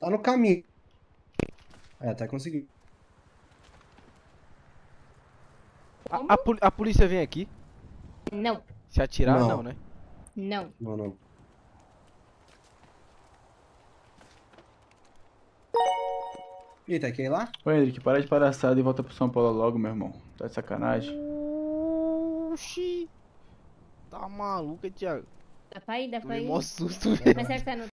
Tá no caminho. É, até consegui. A polícia vem aqui. Não, Se atirar, não, Não. né? não. Não, não. Eita, quer ir lá? Ô Henrique, para de palhaçada e volta pro São Paulo logo, meu irmão. Tá de sacanagem. Oxi. Tá maluca, Thiago? Dá pra ir, dá pra Tomei ir. mó susto, Mas será que tá no